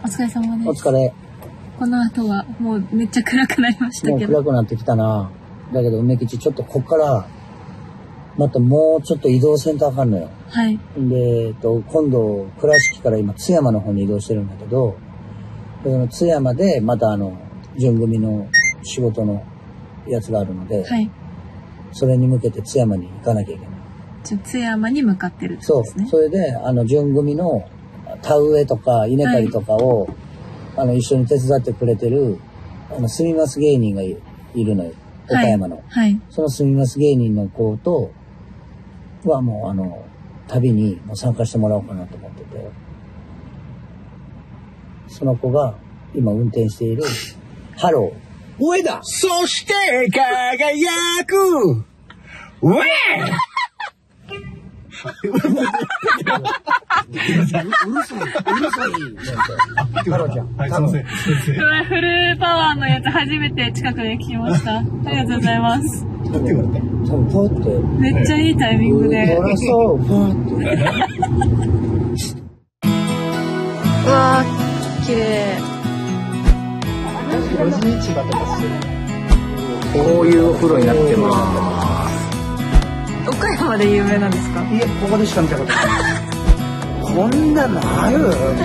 お疲れ様です。 お疲れ。 この後はもうめっちゃ暗くなりましたけど。 もう暗くなってきたな。だけど梅吉ちょっとこっからまたもうちょっと移動せんとあかんのよ。 はい。 で、今度倉敷から今津山の方に移動してるんだけど、その津山でまた順組の仕事のやつがあるので、 はい。 それに向けて津山に行かなきゃいけない。 じゃ津山に向かってるってことですね。 そう。それで順組の田植えとか稲刈りとかを、はい、一緒に手伝ってくれてる住みます芸人がいるのよ。岡山の。 はい。 その住みます芸人の子とはもう旅にも参加してもらおうかなと思ってて、その子が今運転しているハロー上だ。 そして輝く上うるさい。ハローちゃん。 はい、すいません。 フルパワーのやつ初めて近くで聞きました。ありがとうございます。 多分ポーってめっちゃいいタイミングで。 そらそう、ポーって。 うわー、綺麗。 こういうお風呂になってます。 岡山で有名なんですか？ いや、ここでしか見たことない。こんなのある？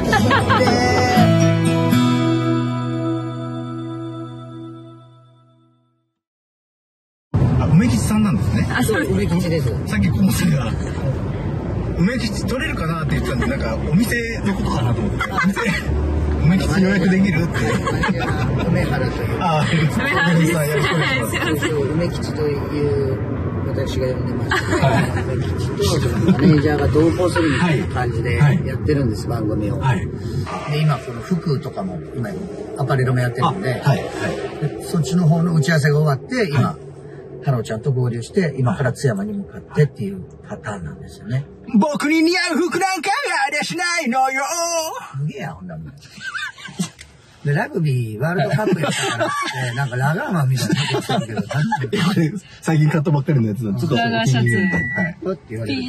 梅吉さんなんですね。 あ、そうです。 梅吉です。 さっきコンサが梅吉取れるかなって言ってたんで、なんかお店のことかなと思って。梅吉予約できるって。 梅原という。 ああ、梅原さん。梅吉という私が呼んでます。梅吉とマネージャーが同行するみたいな感じでやってるんです、番組を。 はい。 で、今この服とかも今アパレルもやってるんで、 はい。 そっちの方の打ち合わせが終わって今。ハローちゃんと合流して、今から津山に向かってっていうパターンなんですよね。 僕に似合う服なんかありゃしないのよ。 すげえや、ほんなもん。で、ラグビーワールドカップやったからって、なんかラガーマンみたいなことしてるけど、 最近買ったばっかりのやつなんで、ちょっとラガーシャツ。 はい。 って言われる。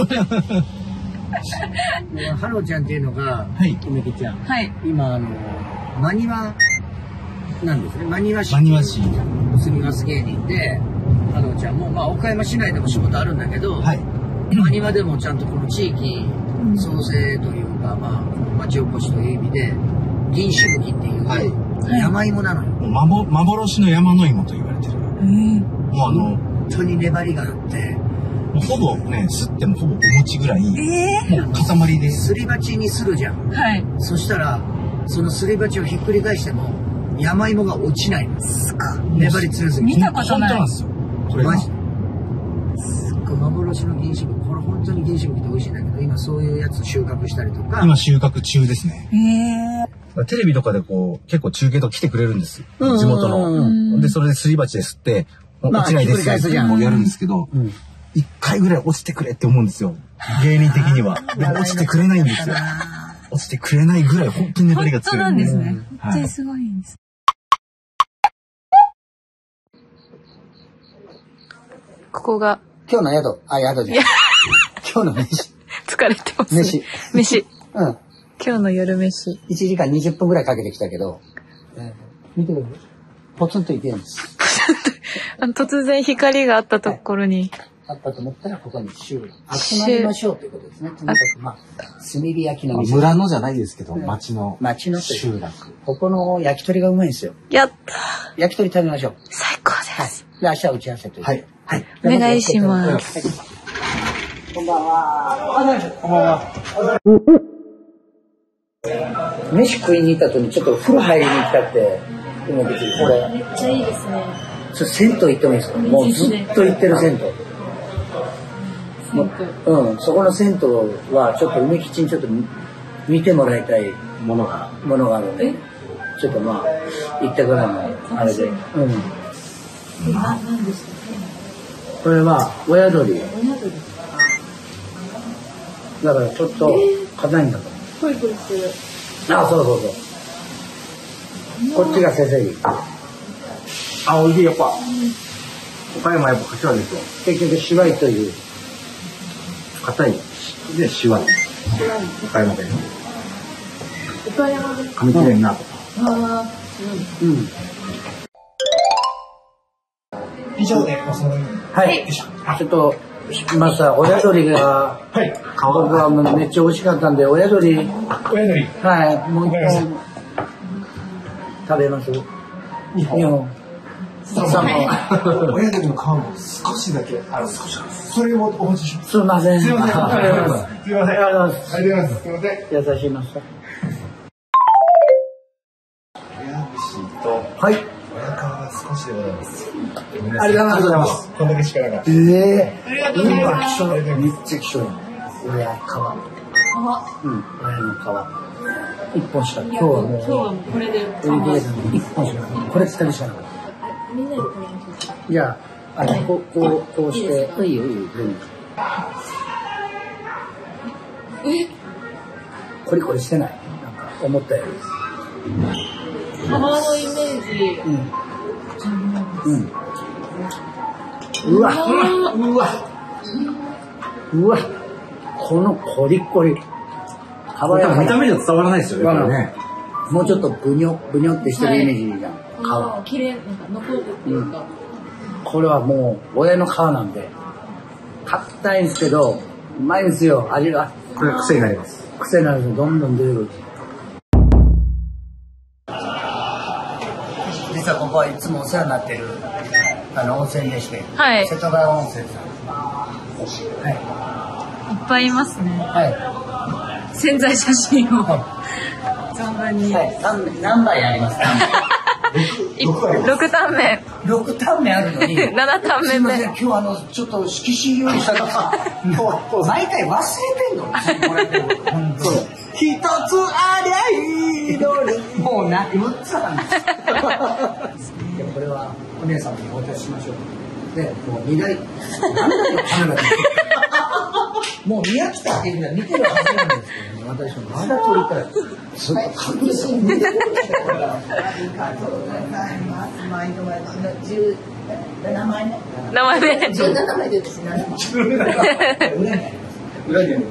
ハローちゃんっていうのが、梅木ちゃん。 はい。 今、マニワなんですね。マニワ市。住みます芸人で、ハローちゃんも、まあ、岡山市内でも仕事あるんだけど、はい。マニワでもちゃんとこの地域創生というか、まあ、町おこしという意味で、銀しぶきっていう、はい、山芋なのよ。 幻の山の芋と言われてる。もう本当に粘りがあって、 もうほぼね、すってもほぼお餅ぐらい、もう塊で。 すり鉢にするじゃん。はい。そしたら、そのすり鉢をひっくり返しても、山芋が落ちないの。粘り強すぎて。 見たことない。 本当なんですよ。これマジ。すっごい幻の銀しぶき。これ本当に銀しぶきって美味しいんだけど、今そういうやつ収穫したりとか。 今収穫中ですね。テレビとかでこう、結構中継とか来てくれるんです。地元の。で、それですり鉢で吸って、落ちないですよってやるんですけど、一回ぐらい落ちてくれって思うんですよ。芸人的には。でも落ちてくれないんですよ。落ちてくれないぐらい本当に粘りが強い。 そうなんですね。本当にすごいんです。ここが。 今日の宿。宿じゃん。今日の飯。 疲れてます。飯。うん。今日の夜飯。 1時間20分ぐらいかけてきたけど、見てくれる？ポツンといけるんです。 突然光があったところに。 あったと思ったらここに集まりましょうということですね。とにかくまあ炭火焼きの店。 村のじゃないですけど、町の集落。ここの焼き鳥がうまいんですよ。 やった。 焼き鳥食べましょう。 最高です。 で明日は打ち合わせという。はい。はい。 お願いします。 こんばんは。こんばんは。飯食いに行った後にちょっと風呂入りに行きたくて、これ。 めっちゃいいですね。 銭湯行ってもいいですか？もうずっと行ってる銭湯。そこの銭湯はちょっと梅吉にちょっと見てもらいたいものがあるんで、ちょっとまあ行ったぐらいのあれで。何ですか？これは親鳥。だからちょっと硬いんだと思う。 コリコリしてる。 そう。こっちがせせり。 美味しい、やっぱ。岡山やっぱ柏ですよ。 結局シワイという。 硬い。で、シワイ。岡山で。 岡山です。 髪きれいな。以上でお揃い。 はい。ちょっと、まずは親鳥が、僕はめっちゃ美味しかったんで、親鳥。はい、もう一本食べます。2本。 親鳥の皮も少しだけ、それをお持ちします。 すいません。 すいません。ありがとうございます。すいません。ありがとうございます。すいません。 優しいマスター。 親節と、 はい。 親皮が少しでございます。 ありがとうございます。 こんだけしかなかった。 ありがとうございます。 めっちゃ希少やん。親皮。親の皮。一本しか。今日はもうこれで。 一本しかない。これだけしかなかった。 みんなでこれにしよじゃあ、こうして。いいよ。コリコリしてない。なんか思ったより。 皮のイメージ。 うわ。このコリコリ。 見た目じゃ伝わらないですよね。 もうちょっとブニョってしてるイメージじゃん。 皮。綺麗、なんか残るっていうか。 これはもう親の皮なんで。硬いんですけど、うまいんですよ、味が。 これ癖になります。 癖になるんですよ、どんどん出てくる。実はここはいつもお世話になってる温泉でして、 はい。 瀬戸川温泉さん。はい。 いっぱいいますね。 はい。 宣材写真を。存分に。 はい。何杯ありますか 6タンメン。 6タンメンあるのに。 7タンメン目。 今日ちょっと色紙用意したんですよ。毎回忘れてんの。一つありゃいいのに。もう6つなんですよ。これはお姉さんにお渡ししましょう。で、もう2台。何台のカメラで。もう宮北っていうのは見てるはずなんですけどね。私もまだ撮りたい。ずっと確実に見てる。ありがとうございます。毎度17枚目。 名前で。 17枚でですね。裏にあります。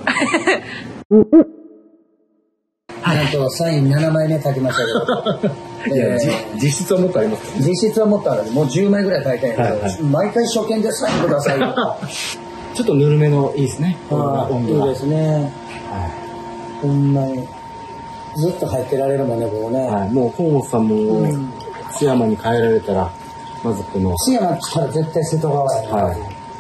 ちゃんとサイン7枚目書きましたけど。 実質はもっとあります。 実質はもっとある。もう10枚ぐらい書いてあるけど、毎回初見でサインください。 ちょっとぬるめのいいですね。 いいですね。ほんまに。ずっと入ってられるもんね、ここね。 もう河本さんも津山に帰られたら、まずこの。 津山来たら絶対瀬戸川や。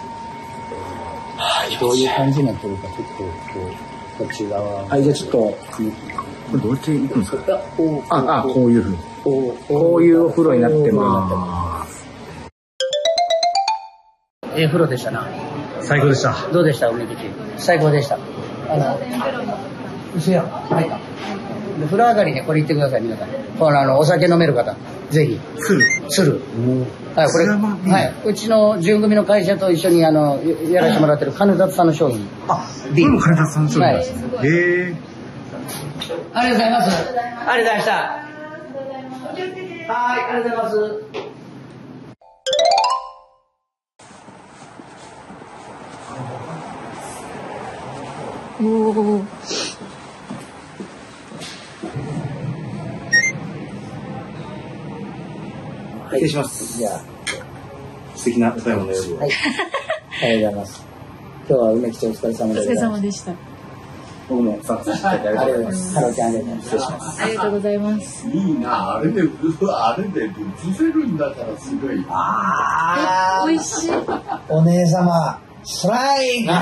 どういう感じになってるか、ちょっとこっち側。 じゃあちょっと、これどうやって行くんですか？こういうふうに。 こういうお風呂になってます。風呂でしたな。 最高でした。 どうでした海口？最高でした。嘘やん。入った。風呂上がりにこれ言ってください、皆さん。お酒飲める方、ぜひ。鶴。はい、これ、はい。うちの純組の会社と一緒にやらせてもらってる金里さんの商品。 これも金里さんの商品です。 ありがとうございます。ありがとうございました。はい、ありがとうございます。 おお。 失礼します。じゃあ、素敵なお買い物の夜を。はい。 ありがとうございます。今日は梅吉お疲れ様でした。 お疲れ様でした。 僕も参加させていただいてありがとうございます。 ハロちゃんありがとうございます。失礼します。 ありがとうございます。 いいな、あれで映せるんだからすごい。 美味しい。 お姉様、ストライク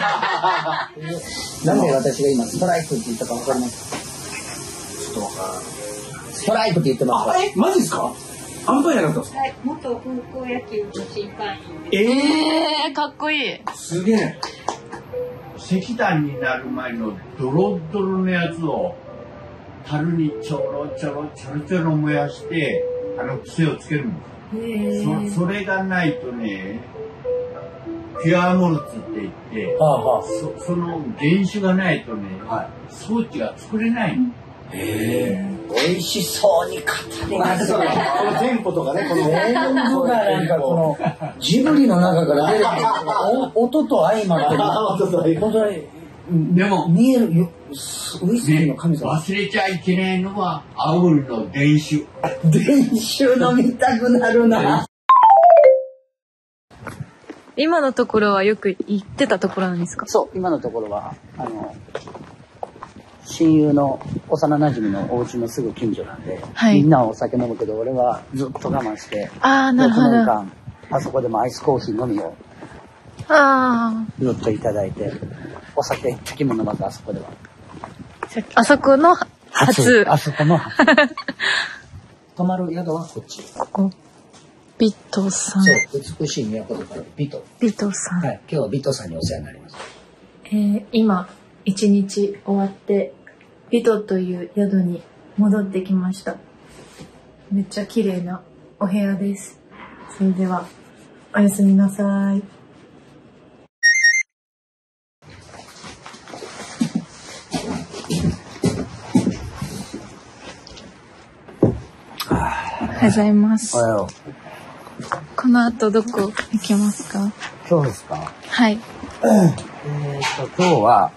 なんで私が今ストライクって言ったか分かります？ちょっと分からない。ストライクって言ってます。 マジですか？アンパイアだったんですか？ はい、元高校野球の審判員。かっこいい。 すげえ。 石炭になる前のドロッドロのやつを樽にちょろ燃やして癖をつけるんです。それがないとね、ピュアモルツって言って、その原酒がないとね、装置が作れないの。 美味しそうに語りますね。 このテンポとかね、この全部がなんかこのジブリの中から出てくる音と相まって本当にでも見えるウイスキーの神様。 忘れちゃいけないのは、アウルの伝酒。 伝酒飲みたくなるな。 今のところはよく行ってたところなんですか？ そう、今のところは、親友の幼馴染のお家のすぐ近所なんで、はい、みんなはお酒飲むけど、俺はずっと我慢して、 なるほど。6 年間、あそこでもアイスコーヒーのみを、ずっといただいて、お酒一滴も飲まず、あそこでは。 あそこの初。 あそこの初。泊まる宿はこっち。 ここ。ビトさん。 そう、美しい都だからビト。 ビトさん。 はい、今日はビトさんにお世話になります。 今、一日終わって、ビトという宿に戻ってきました。めっちゃ綺麗なお部屋です。それでは、おやすみなさい。 おはようございます。 おはよう。 この後どこ行きますか？ 今日ですか？ はい。 今日は、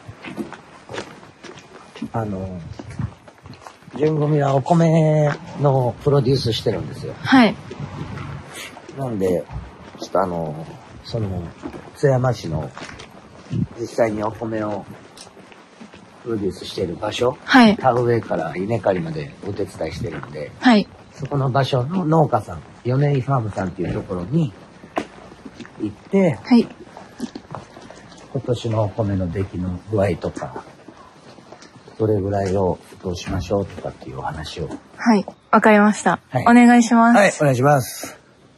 純組はお米のプロデュースしてるんですよ。 はい。 なんで、ちょっと津山市の実際にお米をプロデュースしている場所、 はい。 田植えから稲刈りまでお手伝いしてるんで、 はい。 そこの場所の農家さん、米井ファームさんっていうところに行って、 はい。 今年のお米の出来の具合とか、どれぐらいをどうしましょうとかっていうお話を。 はい。わかりました。 はい、 お願いします。 はい、お願いします。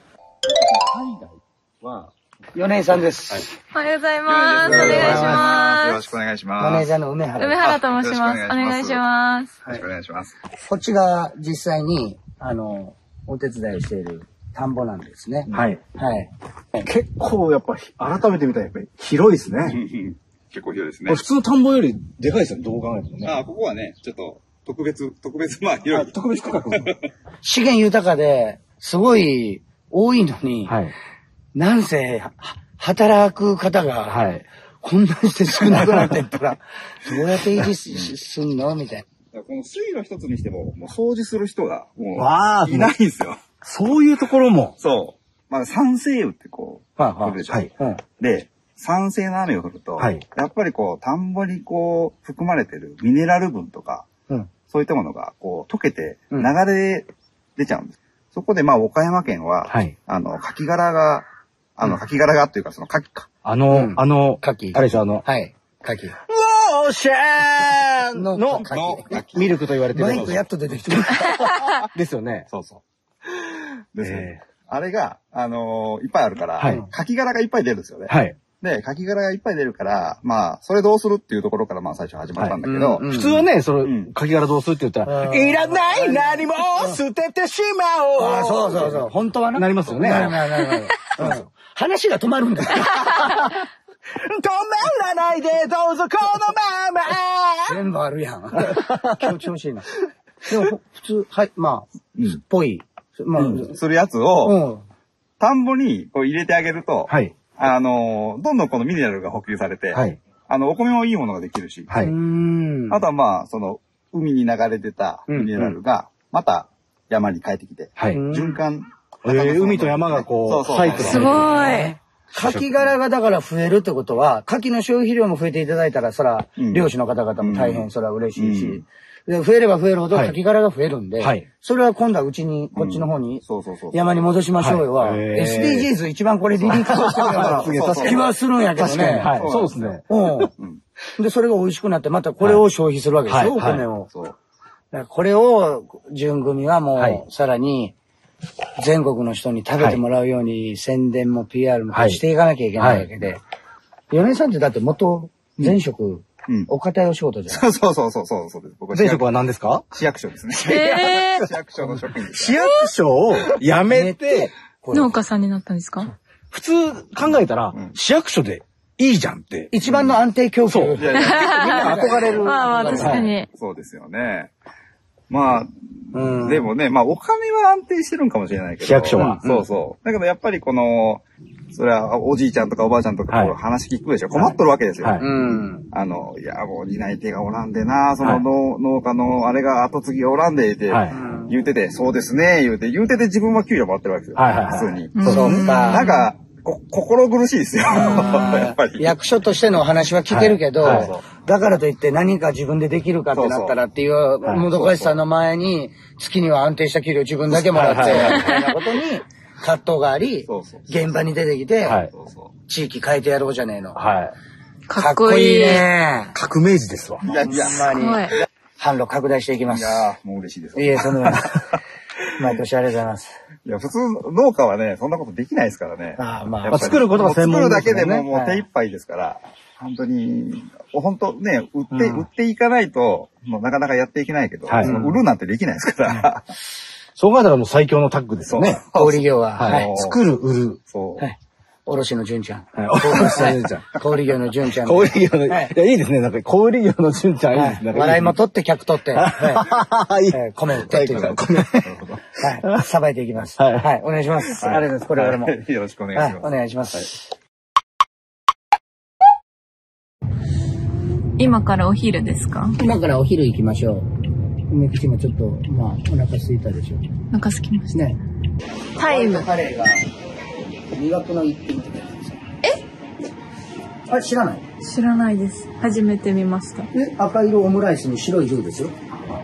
米井さんです。 おはようございます。お願いします。 よろしくお願いします。 マネージャーの梅原と申します。お願いします。 よろしくお願いします。 こっちが実際に、お手伝いをしている田んぼなんですね。 はい。 はい。 結構やっぱ改めて見たらやっぱり広いですね。 結構広いですね。 普通の田んぼよりでかいですよね、どう考えてもね。 ここはね、ちょっと特別、まあ広い。 特別区画。 資源豊かで、すごい多いのに、はい、なんせ、働く方が、はい、こんなにして少なくなってったら、どうやって維持すんのみたいな。 この水路一つにしても、もう掃除する人が、もう、 いないんですよ。 そういうところも。 そう。まあ、酸性雨ってこう、降るでしょ。はい。で、酸性の雨が降ると、はい、やっぱりこう、田んぼにこう、含まれてるミネラル分とか、そういったものが、こう、溶けて、流れ出ちゃうんです。そこで、まあ、岡山県は、はい、カキ殻が、カキ殻がっていうか、そのカキか。 カキ。 あれでしょ、 はい。カキ。 ウォーシャーンのミルクと言われてる。 マイクやっと出てきてる。 ですよね。 そうそう。ですね。あれが、いっぱいあるから、はい、カキ殻がいっぱい出るんですよね。はい。で、カキ殻がいっぱい出るから、まあ、それどうするっていうところから、まあ、最初始まったんだけど、 普通はね、カキ殻どうするって言ったら、いらない何も捨ててしまおう。 あ、そうそうそう。本当はなりますよね。 なる。話が止まるんだよ。止まらないでどうぞこのまま。全部あるやん。気持ち欲しいな。でも、普通、はい、まあ、ぽい。 するやつを、田んぼにこう入れてあげると、はい。どんどんこのミネラルが補給されて、はい。お米もいいものができるし、はい。あとはまあ、海に流れ出たミネラルが、また山に帰ってきて、はい。循環。 海と山がこう、入ってる。 すごい。 カキ殻がだから増えるってことは、カキの消費量も増えていただいたら、そら、漁師の方々も大変そら嬉しいし、増えれば増えるほどカキ殻が増えるんで、それは今度はうちに、こっちの方に、山に戻しましょうよは、SDGs 一番これリリースしてるような気はするんやけどね。 そうですね。 で、それが美味しくなって、またこれを消費するわけですよ、お米を。これを、純組はもう、さらに、全国の人に食べてもらうように宣伝も PR もしていかなきゃいけないわけで。米井さんってだって元前職、お堅いお仕事じゃない？ そう。 前職は何ですか？ 市役所ですね。市役所の職員です。 市役所を辞めて、 農家さんになったんですか？ 普通考えたら、市役所でいいじゃんって。 一番の安定供給。みんな憧れる。 まあ確かに。 そうですよね。まあ、でもね、まあお金は安定してるんかもしれないけど。 市役所は。 そう。だけどやっぱりこの、 それはおじいちゃんとかおばあちゃんとかこう話聞くでしょ。困っとるわけですよ。いや、もう担い手がおらんでな、その農家のあれが後継ぎがおらんで、言うてて、そうですね、言うて自分は給料もらってるわけですよ。普通に。 そうか。 なんか、心苦しいですよ。やっぱり。 役所としてのお話は聞けるけど、だからといって何か自分でできるかってなったらっていうもどかしさの前に、月には安定した給料自分だけもらって、みたいなことに葛藤があり、現場に出てきて、地域変えてやろうじゃねえの。かっこいいね。 革命児ですわ。 いや、まに販路拡大していきます。 いやもう嬉しいです。 いえ、その毎年ありがとうございます。 いや、普通農家はね、そんなことできないですからね。 作ることが専門ですね。作るだけでもう手一杯ですから、本当に、ね、売っていかないと、なかなかやっていけないけど、売るなんてできないですから。 そう考えたらもう最強のタッグですよね。 小売業は。 作る、売る。 そう。卸の純ちゃん。 卸の純ちゃん。 小売業の純ちゃん。 小売業の、いや、いいですね。なんか小売業の純ちゃんいいですね。 笑いも取って客取って、米売ってっていう。はい。さばいていきます。はい。お願いします。ありがとうございます。これからも。 よろしくお願いします。 お願いします。 今からお昼ですか？ 今からお昼行きましょう。梅吉もちょっと、まあ、お腹空いたでしょ。 お腹空きました。 ね。 タイム。 カレーが、魅惑の一品って書いてますよ。あ、知らない？ 知らないです。初めて見ました。 赤色オムライスに白いルーですよ。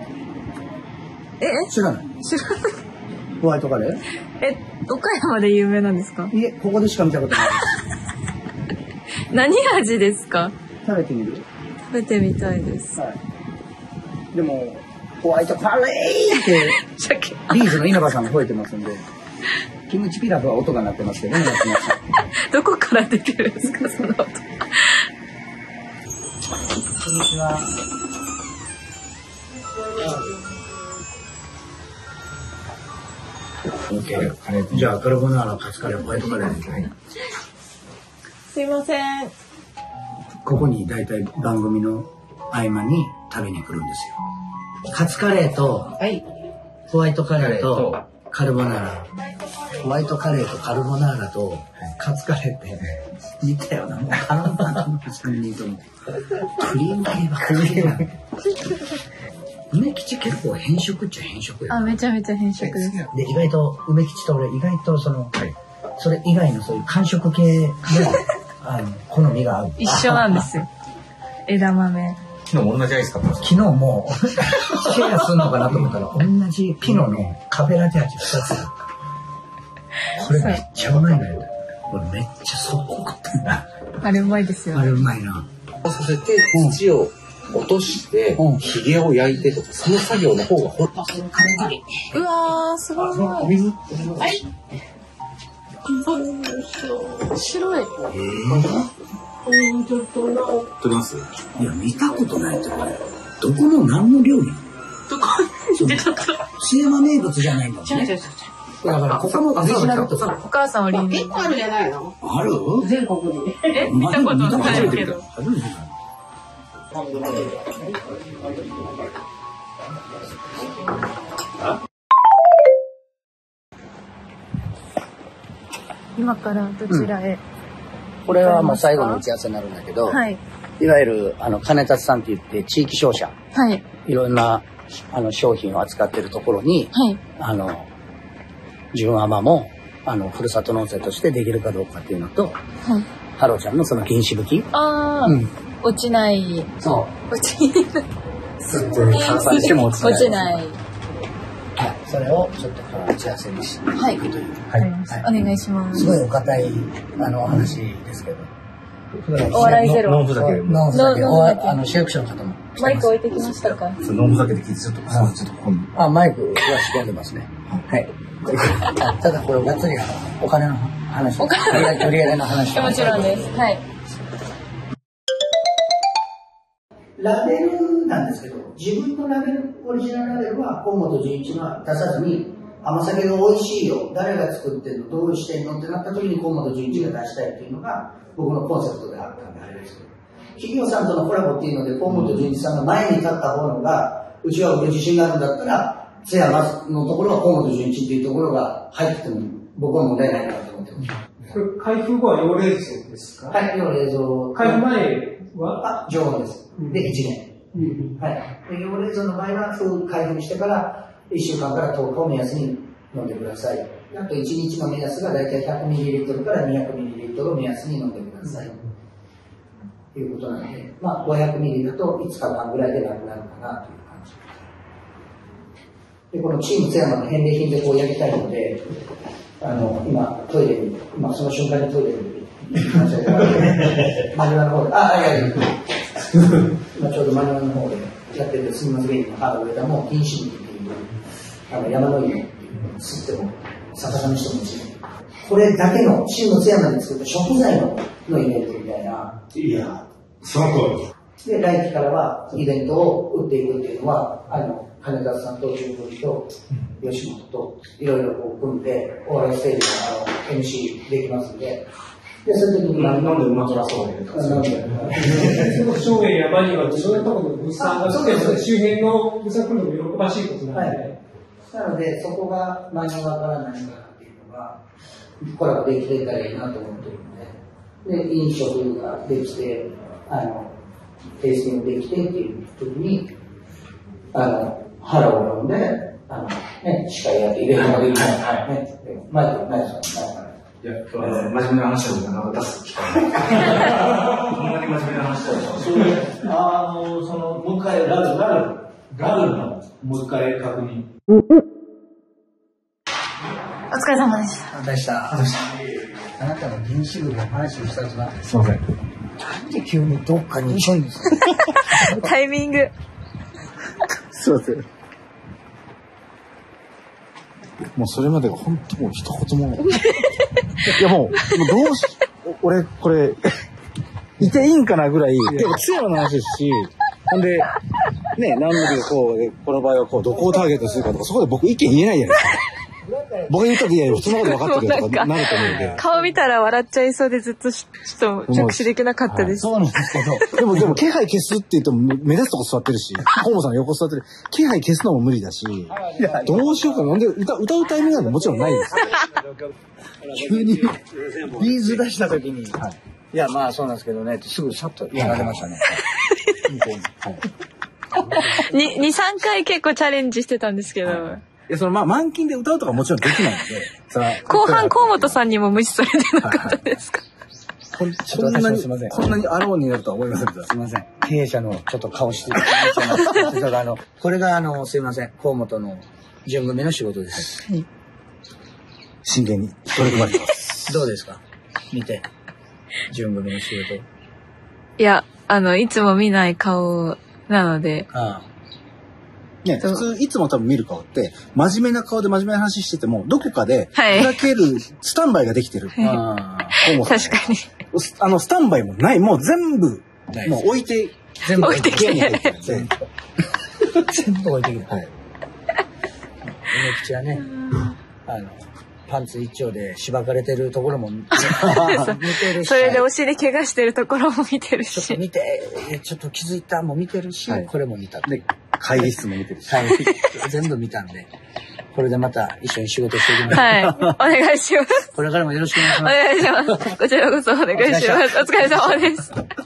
知らない？ 知らない。 ホワイトカレー？ 岡山で有名なんですか？ いえ、ここでしか見たことないです。 何味ですか？ 食べてみる？ 食べてみたいです。 はい。でも、ホワイトカレーってリーズの稲葉さんが吠えてますんで、キムチピラフは音が鳴ってますけどね。 どこから出てるんですか、その音。こんにちは。じゃあカルボナーラ、カツカレー、ホワイトカレーですね。 すいません。 ここにだいたい番組の合間に食べに来るんですよ。カツカレーと、ホワイトカレーとカルボナーラ。ホワイトカレーとカルボナーラとカツカレーって似たような、もうカルボナーラの3人とも。クリームといえばクリーム。梅吉結構変色っちゃ変色よ。 めちゃめちゃ変色です。 で、意外と梅吉と俺意外とそれ以外のそういう寒色系の好みが合う。 一緒なんですよ。枝豆。 昨日も同じアイス買ったんです昨日もシェアするのかなと思ったら同じピノのカフェラテ味2つだった。これめっちゃうまいんだよ。これめっちゃ速攻食ったんだ。 あれうまいですよ。 あれうまいな。 させて土を落としてヒゲを焼いてとか、その作業の方が本当はうわー、すごい。 お水。 はい。白い。 取ります？ いや、見たことないってこれ。どこの何の料理？ どこでちょっと。 津山名物じゃないのね。だからここのオリジナルってこと。 お母さんオリジナル。 結構あるじゃないの？ ある？ 全国に。 見たことないけど。今からどちらへ？ これはまあ最後の打ち合わせになるんだけど、いわゆる金達さんって言って地域商社、いろんな商品を扱ってるところに、純甘もふるさと納税としてできるかどうかっていうのと、ハロちゃんのその原子吹き、 落ちない。 そう。 落ちない。 換算しても落ちない。 はい。 それをちょっと打ち合わせにしていくという。 お願いします。 すごいお堅いお話ですけど。 お笑いゼロ。 ノンふざけ。 ノンふざけ。市役所の方も。 マイク置いてきましたか？ ノンふざけで聞いてちょっとここマイクは仕込んでますね。はい。ただこれがっつりお金の話。売り上げの話。 もちろんです。はい。 ラベルなんですけど、自分のラベル、オリジナルラベルは河本純一は出さずに、甘酒が美味しいよ、誰が作ってんの、どうしてんのってなった時に河本純一が出したいっていうのが僕のコンセプトであったんであれですけど、企業さんとのコラボっていうので河本純一さんが前に立った方のがうちは売る自信があるんだったら、津山のところは河本純一っていうところが入ってても僕は問題ないなと思ってます。 開封後は用冷蔵ですか？ はい、用冷蔵。 開封前は常温です。で、1年。はい。で、用冷蔵の場合は、開封してから、1週間から10日を目安に飲んでください。あと1日の目安がだいたい 100ml から 200ml を目安に飲んでください。ということなので、まあ、500ml だと5日間ぐらいでなくなるかなという感じ。で、このチーム津山の返礼品でこうやりたいので、今、トイレに、今その瞬間にトイレに行きましたけど、マニュアルの方で、今ちょうどマニュアルの方でやってるすみません、歯が植えたもう禁止っていう、山の芋っていうのを吸っても、逆さにしてもいいし、これだけの、チーム津山で作った食材のイベントみたいな。 いや、その通り。で、来期からはイベントを打っていくっていうのは、金田さんと中国と吉本といろいろこう組んで、お笑いステージのMC できますんで、で、そういう時になんでうまくなそうで。 正面やマニはそういうところの物産が周辺の物産来るのも喜ばしいことなので。 なので、そこが何もわからないかなっていうのが、コラボできてたらいいなと思ってるので、で、飲食ができて、テイスティングできてっていう時に、腹を飲んで、司会やってイベントができない。マイク、ナイスさん。 いや、真面目な話だと出す機会ない。こんなに真面目な話だと。 もう一回、ラルの、もう一回確認。 お疲れ様でした。 お疲れ様でした。あなたの原子力の話をしたとな。 すいません。 なんで急にどっかに行くんですか？ タイミング。 すいません。もうそれまでが本当もう一言も。いやもうどうし、俺、これ、いていいんかなぐらい、結構津山の話ですし、ほんで、ね、何でこの場合はどこをターゲットするかとか、そこで僕意見言えないじゃないですか。僕が言ったら、いや、普通のこと分かってるとかなると思うんで。 顔見たら笑っちゃいそうでずっと着手できなかったです。 そうなんですけど。でも気配消すって言っても目立つとこ座ってるし、河野さん横座ってる。気配消すのも無理だし、どうしようかな。なんで歌うタイミングなんてもちろんないです急にビーズ出した時に、いや、まあそうなんですけどね、ってすぐさっとやられましたね。 2、3回結構チャレンジしてたんですけど。 満勤で歌うとかもちろんできないので。 後半、河本さんにも無視されてなかったですか？ こんなにアローになるとは思いませんでした。 すいません。経営者のちょっと顔してこれがすいません。河本の順組の仕事です。 真剣に取り組まれてます。 どうですか？見て。順組の仕事。 いや、いつも見ない顔なので。 ね、普通、いつも多分見る顔って、真面目な顔で真面目な話してても、どこかで、開けるスタンバイができてる。 確かに。 スタンバイもない。もう全部、もう置いてきて。全部置いてきて。 全部置いてきて。はい。口はね、パンツ一丁でしばかれてるところも見てるし。 それでお尻怪我してるところも見てるし。 ちょっと見て、ちょっと気づいたも見てるし、これも見た。 で、会議室も見てるし。 全部見たんで、これでまた一緒に仕事していきましょう。 はい。お願いします。 これからもよろしくお願いします。 お願いします。こちらこそお願いします。お疲れ様です。